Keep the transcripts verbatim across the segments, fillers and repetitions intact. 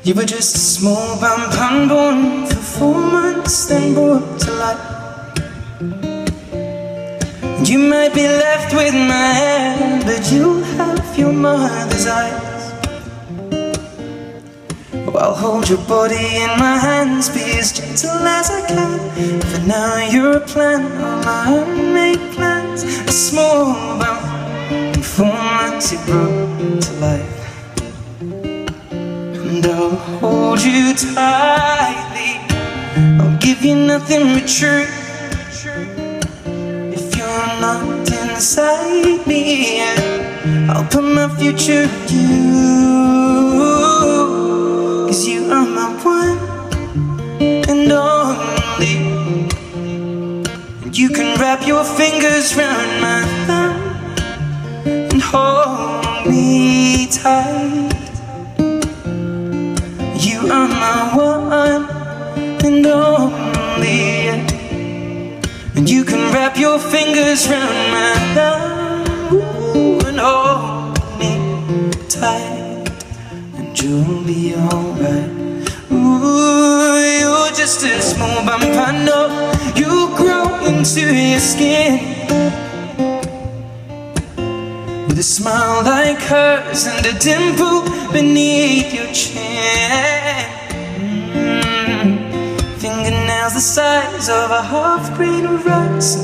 You were just a small bump unborn for four months, then brought to life. You might be left with my hand, but you'll have your mother's eyes. Oh, I'll hold your body in my hands, be as gentle as I can. For now you're a plan, all my unmade plans. A small bump, in four months you brought to life. And I'll hold you tightly, I'll give you nothing but truth. If you're not inside me, I'll put my future with you. Cause you are my one and only, and you can wrap your fingers round my thumb and hold me tight. You are my one and only, and you can wrap your fingers round my thumb and hold me tight, and you'll be alright. Ooh, you're just a small bump, I know. You'll grow into your skin with a smile like hers and a dimple beneath your chin. mm. Fingernails the size of a half grain of rice.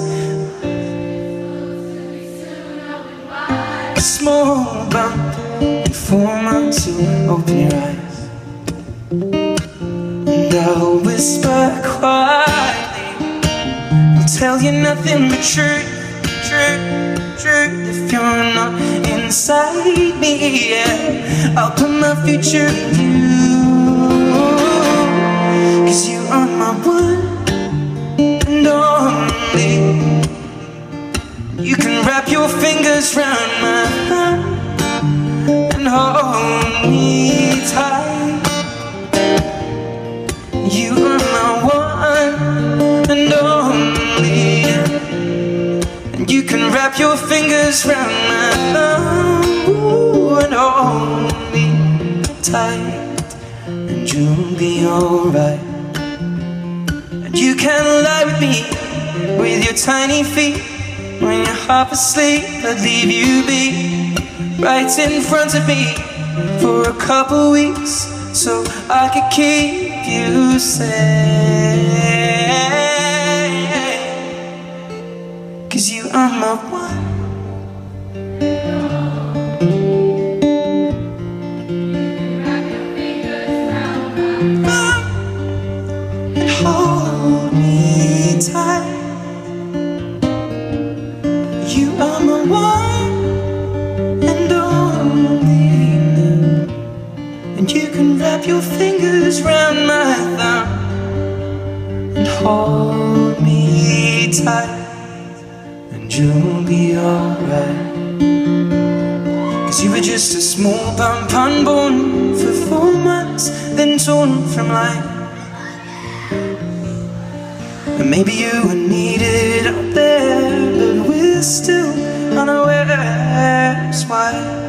A small bump, in four months you'll open your eyes. And I'll whisper quietly, I'll tell you nothing but truth, truth, truth. If you're not inside me, yeah, I'll put my future with you. Cause you are my one and only. You can wrap your fingers round my thumb and hold me tight. You are my one and only, and you can wrap your fingers round my thumb, ooh, and hold me tight, and you'll be alright. And you can lie with me with your tiny feet. When you're half asleep, I'd leave you be right in front of me for a couple weeks, so I could keep you safe. Cause you are my one and hold me tight. You are my one and only, and you can wrap your fingers round my thumb and hold me tight, and you'll be alright. Cause you were just a small bump unborn for four months, then torn from life. And maybe you were needed up there, but we're still unaware why.